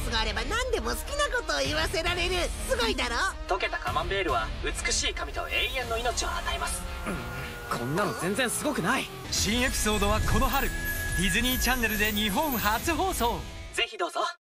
スがあれば何でも好きなことを言わせられる。すごいだろ。 溶けたカマンベールは美しい髪と永遠の命を与えます。 こんなの全然すごくない。 新エピソードはこの春ディズニーチャンネルで日本初放送。 ぜひどうぞ。